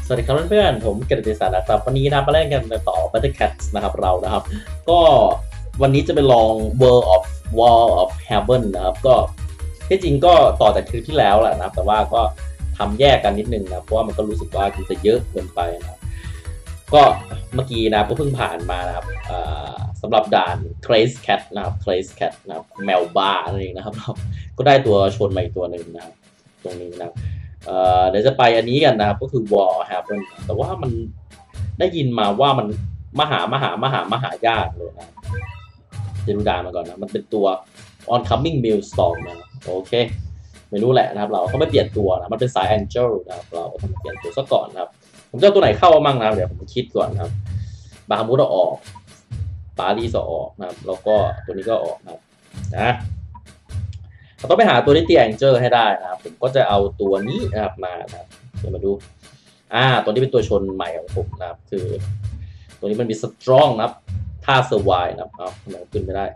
สวัสดีครับเพื่อนๆผมเกียรติศักดิ์นะครับวันนี้นะมาเล่นกันต่อ Battle Cats นะครับเรานะครับก็วันนี้จะไปลอง World of Wall of Heaven นะครับก็ที่จริงก็ต่อจากคลิปที่แล้วแหละนะแต่ว่าก็ทำแยกกันนิดนึงนะเพราะว่ามันก็รู้สึกว่ามันจะเยอะเกินไปนะก็เมื่อกี้นะก็เพิ่งผ่านมานะครับสำหรับด่าน Crazy Cat นะครับ Crazy Cat นะครับแมวบ้านั่นเองนะครับก็ได้ตัวชนมาอีกตัวหนึ่งนะครับตรงนี้นะครับเดี๋ยวจะไปอันนี้กันนะครับก็คือ Wall Happen แต่ว่ามันได้ยินมาว่ามันมหายากเลยนะจะดูด่านมาก่อนนะมันเป็นตัว Oncoming Maelstrom นะโอเคไม่รู้แหละนะครับเราต้องไม่เปลี่ยนตัวนะมันเป็นสาย Angel นะครับเราต้องเปลี่ยนตัวซะก่อนนะครับผมจะเอาตัวไหนเข้ามั่งนะเดี๋ยวผมคิดก่อนนะครับบาฮามุดออกปารีสออกนะครับแล้วก็ตัวนี้ก็ออกนะครับนะเราต้องไปหาตัวที่ตีแองเจอร์ให้ได้นะครับผมก็จะเอาตัวนี้นะครับมานะครับเดี๋ยวมาดูตัวนี้เป็นตัวชนใหม่ของผมนะครับคือตัวนี้มันมีสตรองนะครับท่าเซอร์ไวนะครับทำไมขึ้นไม่ได้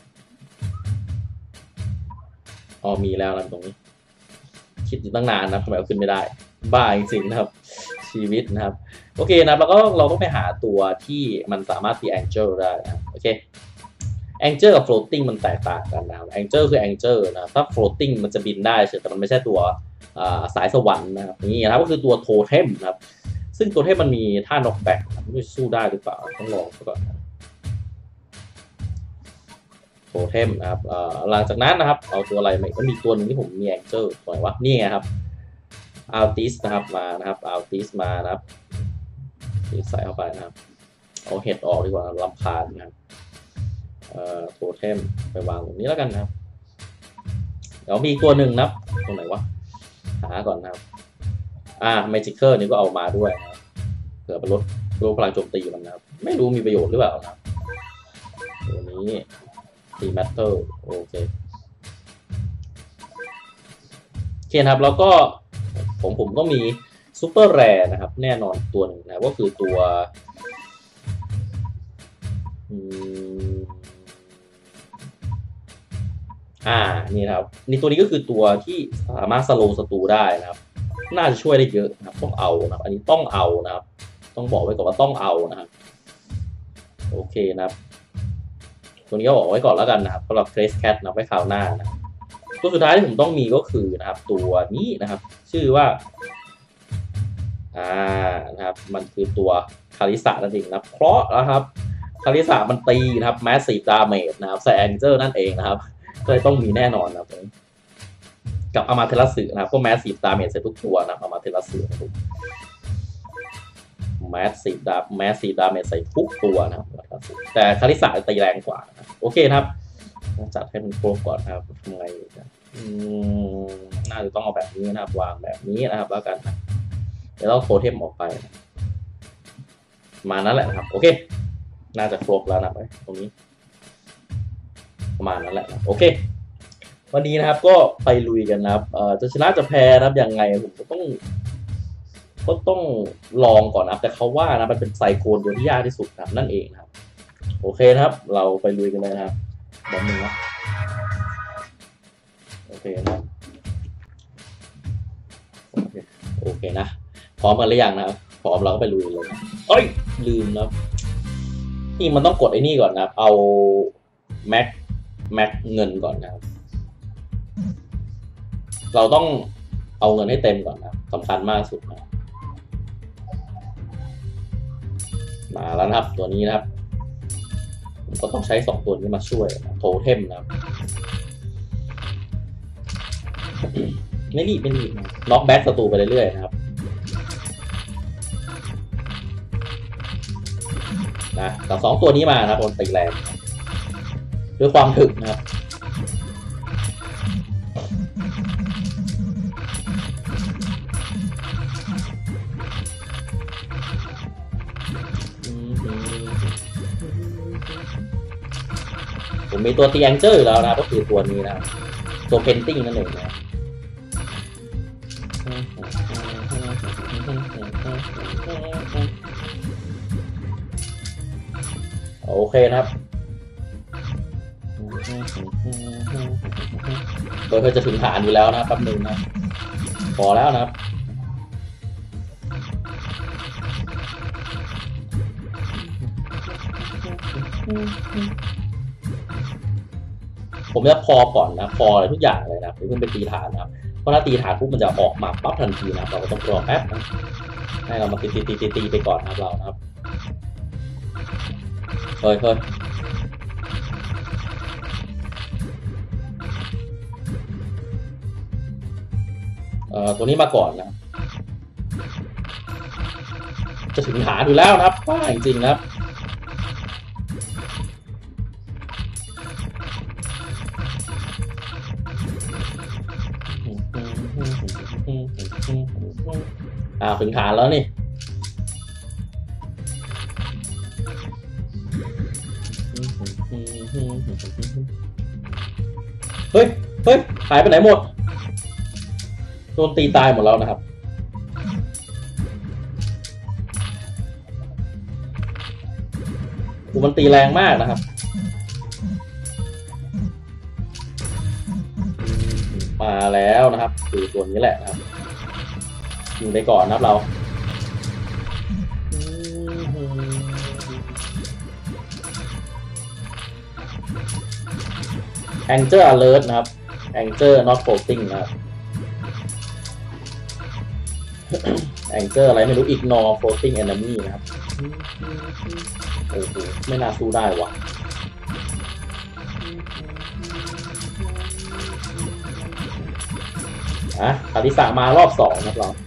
มีแล้วนะตรงนี้คิดอยู่ตั้งนานนะทำไมเอาขึ้นไม่ได้บ้าจริงๆนะครับชีวิตนะครับโอเคนะแล้วก็เราต้องไปหาตัวที่มันสามารถตีแองเจิลได้นะโอเคแองเจิลกับ floating มันแตกต่างกันนะครับแองเจิลคือแองเจิลนะถ้า floating มันจะบินได้แต่มันไม่ใช่ตัวสายสวรรค์นะครับนี่นะครับก็คือตัวโทเทมนะครับซึ่งตัวเทมมันมีท่าน็อกแบ็กไม่รู้สู้ได้หรือเปล่าต้องลองก่อนโทเทมนะครับหลังจากนั้นนะครับเอาตัวอะไรมาก็มีตัวหนึ่งที่ผมมีแองเจิลตัวไหนวะนี่ไงครับอัลติสนะครับมานะครับอัลติสมานะครับใส่เข้าไปนะครับเอาเห็ดออกดีกว่าลำคาญนะครับโทเทมไปวางตรงนี้แล้วกันนะครับเดี๋ยวมีตัวหนึ่งนะตรงไหนวะหาก่อนนะครับเมจิเกอร์นี่ก็เอามาด้วยนะครับเผื่อไปลดพลังโจมตีมันนะครับไม่รู้มีประโยชน์หรือเปล่านะครับตัวนี้ตีแมตเตอร์โอเคนะครับแล้วก็ผมก็มีซูเปอร์แรร์นะครับแน่นอนตัวหนึ่งนะก็คือตัวนี่นะครับนี่ตัวนี้ก็คือตัวที่สามารถสโลว์ศัตรูได้นะครับน่าจะช่วยได้เยอะนะครับต้องเอานะครับอันนี้ต้องเอานะครับต้องบอกไว้ก่อนว่าต้องเอานะครับโอเคนะครับตัวนี้ก็บอกไว้ก่อนแล้วกันนะครับสำหรับเฟสแคทนะไว้คราวหน้านะตัวสุดท้ายที่ผมต้องมีก็คือนะครับตัวนี้นะครับชื่อว่านะครับมันคือตัวคาริสะนั่นเองนะเพราะนะครับคาริสะมันตีนะครับแมสซีฟดาเมจนะครับใส่แองเจิลนั่นเองนะครับก็เลยต้องมีแน่นอนนะครับกับอามาเทลัสสึนะครับก็แมสซีฟดาเมจใส่ทุกตัวนะอามาเทลัสสึนะครับแมสซีฟดาเมจใส่ทุกตัวนะครับแต่คาริสะตีแรงกว่านะโอเคครับจัดให้มันโปรก่อนนะครับทำไงน่าจะต้องเอาแบบนี้นะครับวางแบบนี้นะครับแล้วกันนะเดี๋ยวเราโทเทมออกไปมานั้นแหละนะครับโอเคน่าจะครบแล้วนะตรงนี้ประมาณนั้นแหละนะโอเควันนี้นะครับก็ไปลุยกันนะครับจะชนะจะแพ้นะครับยังไงผมก็ต้องลองก่อนนะแต่เขาว่านะมันเป็นไซโคนตัวที่ยากที่สุดครับนั่นเองนะครับโอเคนะครับเราไปลุยกันเลยนะครับแบบนึงนะโอเคนะโอเคนะพร้อมกันหรือยังนะครับพร้อมเราก็ไปลุยเลยเอ้ยลืมนะนี่มันต้องกดไอ้นี่ก่อนนะครับเอาแม็กเงินก่อนนะครับเราต้องเอาเงินให้เต็มก่อนนะสำคัญมากสุดนะมาแล้วนะครับตัวนี้นะครับผมก็ต้องใช้2ตัวนี้มาช่วยโทเทมนะครับไม่รีบน็อกแบ็กศัตรูไปเรื่อยๆนะครับนะกับ2ตัวนี้มานะครับบนตีแรงด้วยความถึกนะครับผมมีตัวตีแองเจอร์อยู่แล้วนะก็คือตัวนี้นะตัวเพนติ้งนั่นเองนะโอเคนะครับโดยเพื่อจะถึงฐานอยู่แล้วนะแป๊บนึงนะพอแล้วนะครับผมจะพอก่อนนะพออะไรทุกอย่างเลยนะเพิ่งไปตีฐานนะครับเพราะถ้าตีฐานปุ๊บมันจะออกมาปั๊บทันทีนะเราก็ต้องรอแป๊บนะให้เรามาตีไปก่อนนะครับเรานะครับเฮ้ยตัวนี้มาก่อนนะจะถึงฐานอยู่แล้วนะครับว้าจริงๆนะครับถึงฐานแล้วนี่เฮ้ยหายไปไหนหมดโดนตีตายหมดแล้วนะครับมันตีแรงมากนะครับมาแล้วนะครับคือตัวนี้แหละนะครับยิงไปก่อนนะครับเราAnger Alert นะครับ Anger Not Floating นะครับ Anger อะไรไม่รู้ Ignore Floating Enemy นะครับโอ้โหไม่น่าสู้ได้วะคาริสามารอบ2นะครับเรา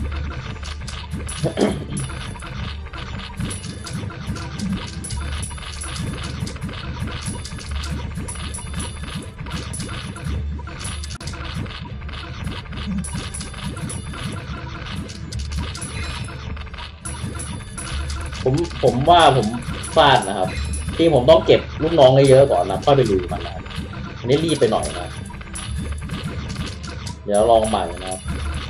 ผมว่าผมพลาดนะครับที่ผมต้องเก็บลูกน้องเยอะก่อนนะค่อยไปลุยมันนะครับอันนี้รีบไปหน่อยนะเดี๋ยวลองใหม่นะครับ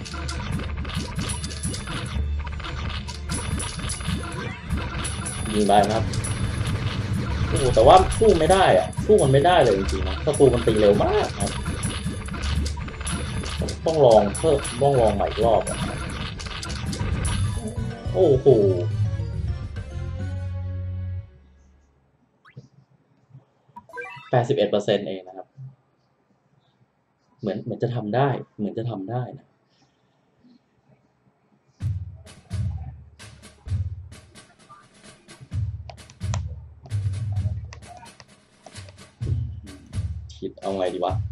ยิงได้นะครับโอ้แต่ว่าสู้ไม่ได้อะสู้มันไม่ได้เลยจริงๆนะศัตรูมันตีเร็วมากครับต้องลองใหม่อีกรอบนะครับโอ้โห81%เองนะครับเหมือนจะทำได้นะคิดเอาไงดีวะ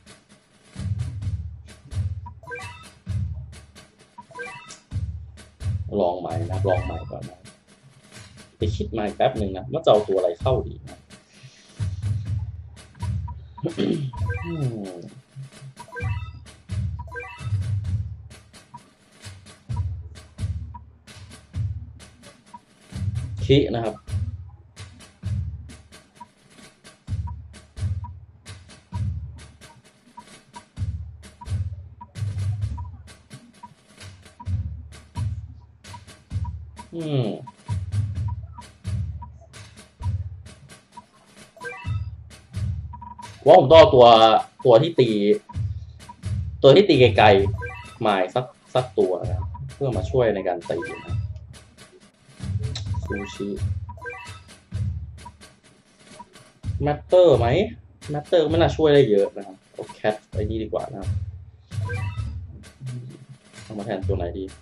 ลองใหม่นะลองใหม่ก่อนนะไปคิดใหม่แป๊บหนึ่งนะว่าจะเอาตัวอะไรเข้าดีนะคินะครับว่าผมต้องตัวที่ตีไกลๆมาสักตัวนะเพื่อมาช่วยในการตีนะซูชิแมตเตอร์ไหมแมตเตอร์ไม่น่าช่วยได้เยอะนะครับเอาแคทไอ้นี่ดีกว่านะครับเอามาแทนตัวไหนดี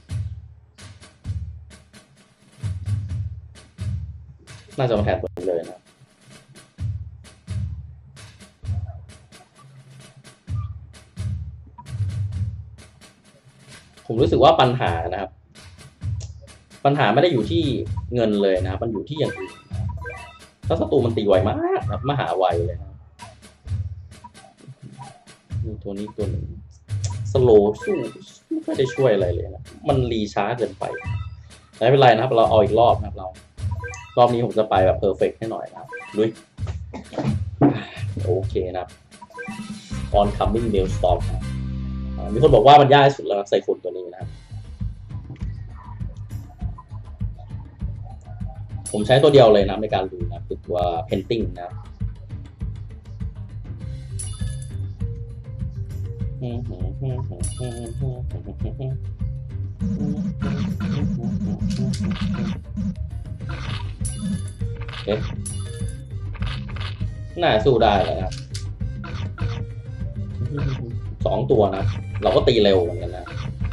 น่าจะมาแทนตัวนี้เลยนะผมรู้สึกว่าปัญหานะครับปัญหาไม่ได้อยู่ที่เงินเลยนะครับมันอยู่ที่อย่างอื่นถ้าศัตรูมันตีไวมากครับมหาไวเลยนะมีตัวนี้ตัวหนึ่งสโลสู้ไม่ได้ช่วยอะไรเลยนะมันรีช้าเกินไปไม่เป็นไรนะครับเราเอาอีกรอบนะครับรอบนี้ผมจะไปแบบเพอร์เฟกต์ให้หน่อยนะครับลุยโอเคนะครับ oncoming maelstrom มีคนบอกว่ามันยากที่สุดแล้วใส่คนตัวนี้นะครับผมใช้ตัวเดียวเลยนะในการดูนะคือตัว painting นะน่าสู้ได้เลยนะครับ2 ตัวนะเราก็ตีเร็วเหมือนกันนะ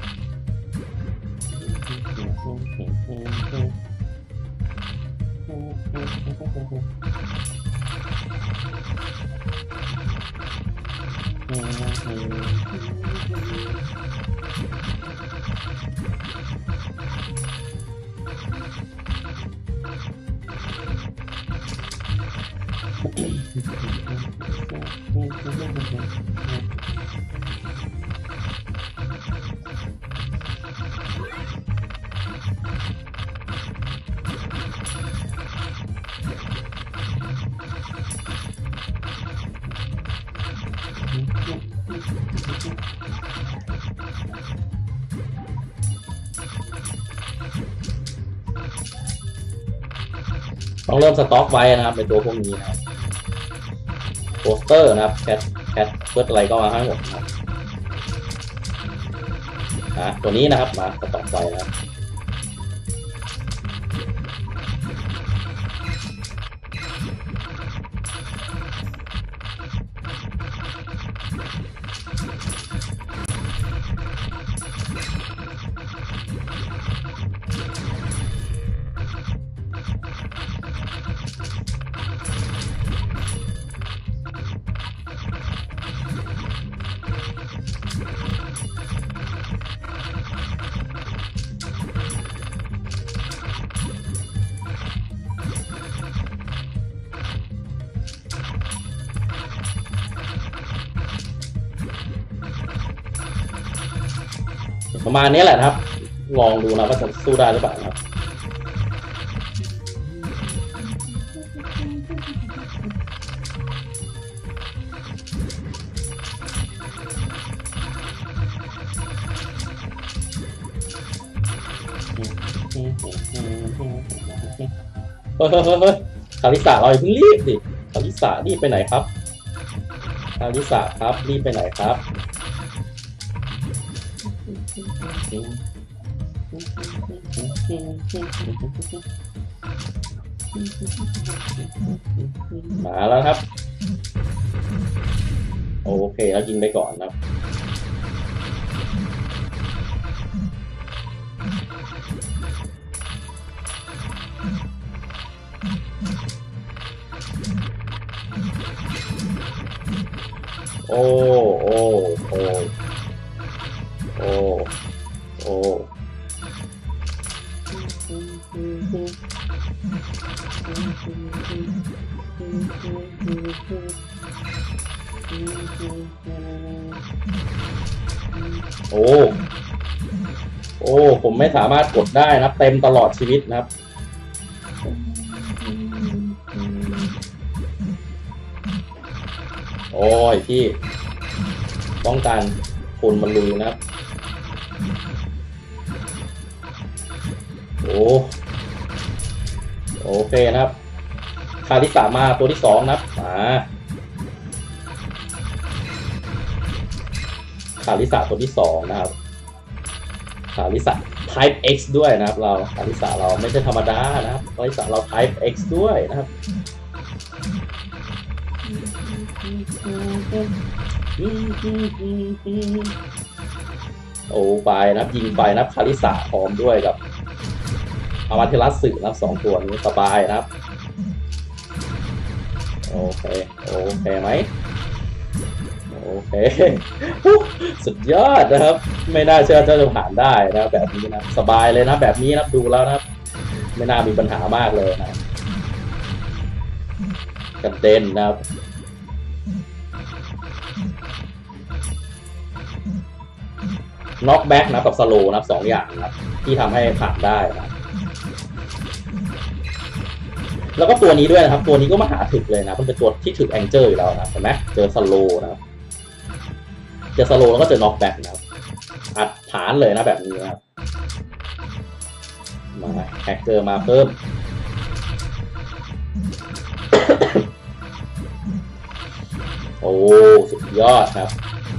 ต้องเริ่มสต็อกไว้นะครับในตัวพวกนี้นะครับโปสเตอร์นะครับแคทเฟิร์สอะไรก็มาให้หมดนะครับตัวนี้นะครับมาสต็อกไว้นะครับประมาณนี้แหละนะครับลองดูนะว่าจะสู้ได้หรือเปล่านะครับเฮ้ยคาริสาเราอย่าเพิ่งรีบดิคาริสารีบไปไหนครับคาริสาครับรีบไปไหนครับมาแล้วครับโอเคแล้วยิงไปก่อนครับโอ้โอ้โอ้โอ้โอ้โอ้โอ้ผมไม่สามารถกดได้นะเต็มตลอดชีวิตนะครับโอ้ยพี่ต้องการคนมันลุยนะครับโอเคนะครับคาริสามาตัวที่2นะครับคาริสาตัวที่2นะครับคาริสา Type X ด้วยนะครับเราคาริสาเราไม่ใช่ธรรมดานะครับคาริสาเรา Type X ด้วยนะครับโอ้ไปนะครับยิงไปนะครับคาริสาพร้อมด้วยกับอามาเทลัสสึนะครับ2 ตัวนี้สบายนะครับโอเคไหมโอเคสุดยอดนะครับไม่น่าเชื่อจะผ่านได้นะแบบนี้นะสบายเลยนะแบบนี้นะดูแล้วนะครับไม่น่ามีปัญหามากเลยนะกระเด็นนะครับน็อกแบ็กนะกับสโลนะ2 อย่างนะครับที่ทำให้ผ่านได้นะแล้วก็ตัวนี้ด้วยนะครับตัวนี้ก็มาหาถึกเลยนะมันเป็นตัวที่ถึกแองเจิลอยู่แล้วนะเห็นไหมเจอสโลนะครับเจอสโลแล้วก็เจอน็อกแบ็กนะครับอัดฐานเลยนะแบบนี้นะครับมาแฮกเกอร์มาเพิ่ม โอ้สุดยอดครับ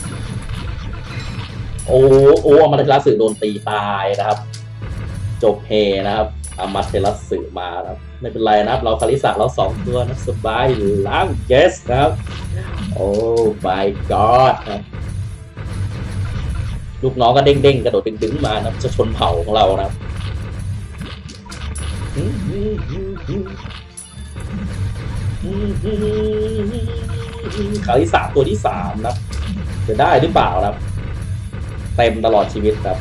โอ้อามาเทลัสสึโดนตีตายนะครับจบเฮนะครับอามาเทลัสสึมาครับไม่เป็นไรนะครับเราคาริสะเรา2 ตัวนะสบายล้าง yes นะครับโอ้ my god ครับลูกน้องก็เด้งๆกระโดดดึงๆมานะจะชนเผ่าของเรานะครับคาริสะตัวที่3นะจะได้หรือเปล่าครับเต็มตลอดชีวิตครับ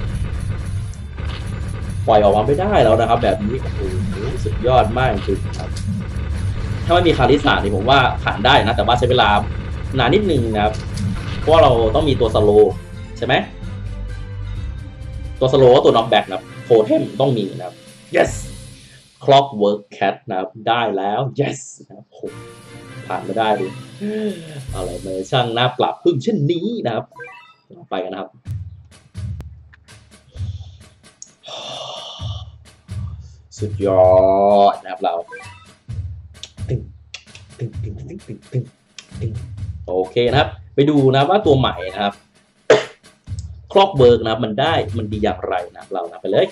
ปล่อยออกมาไม่ได้แล้วนะครับแบบนี้โอ้โหสุดยอดมากจริงครับถ้าไม่มีคาริสะนี่ผมว่าผ่านได้นะแต่ว่าใช้เวลานานนิดนึงนะครับเพราะเราต้องมีตัวสโลใช่ไหมตัวสโลก็ตัวน็อกแบ็กนะโทเทมต้องมีนะครับ yes Clockwork Cat นะครับได้แล้ว yes นะครับผ่านมาได้ดิอะไรมาช่างน่าปรับพึ่งเช่นนี้นะครับไปกันนะครับสุดยอดนะครับเราตึงตึงตึงตึงตึงตึงตึงโอเคนะครับไปดูนะว่าตัวใหม่นะครับ Clockwork นะครับมันดีอย่างไรนะเรานะไปเลย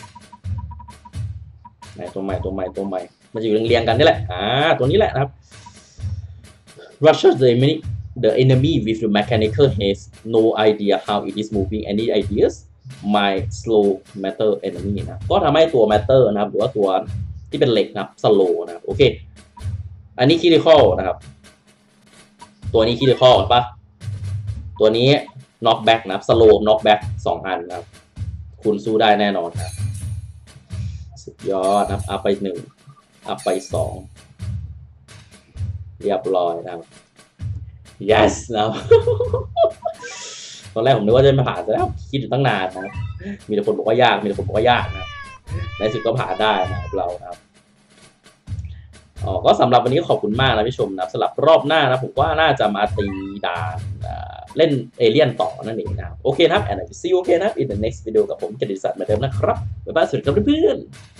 ตัวใหม่มันจะอยู่เรียงกันนี่แหละตัวนี้แหละนะครับ Rushes the enemy with the mechanical haste no idea how it is moving any ideas my slow matter enemy นะก็ทำให้ตัว matter นะครับหรือว่าตัวที่เป็นเหล็กนะครับ slow นะครับโอเคอันนี้ critical นะครับตัวนี้ critical ปะตัวนี้ knockback นะครับ slow knockback 2 อันนะครับคุณสู้ได้แน่นอนครับสุดยอดนะครับอัพไป1อัพไป2เรียบร้อยนะครับ yes นะครับ ตอนแรกผมนึกว่าจะไม่ผ่านแล้วคิดอยู่ตั้งนานนะครับมีแต่คนบอกว่ายากนะในสุดก็ผ่านได้นะครับเรานะครับก็สำหรับวันนี้ขอบคุณมากนะพี่ชมนะสำหรับรอบหน้านะผมว่าน่าจะมาตีดานเล่นเอเลี่ยนต่อนั่นเองนะครับโอเคนะครับ and I will see you again นะ in the next video กับผมเกดิศักดิ์เหมือนเดิมนะครับบ๊ายบายสวัสดีครับเพื่อนๆ